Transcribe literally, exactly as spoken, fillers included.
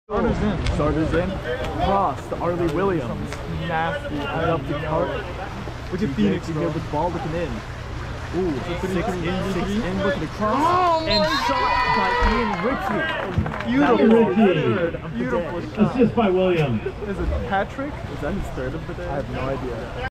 Starters in. Starters in. Cross to Arlie Williams. Nasty. Right up the cart. Look at Phoenix, Good bro. with the ball looking in. Ooh, six three, in, three, six three. in, looking across. Oh and my shot by Ian Ritchie. Beautiful. Beautiful. Beautiful shot. Assist by Williams. Is it Patrick? Is that his third of the day? I have no idea.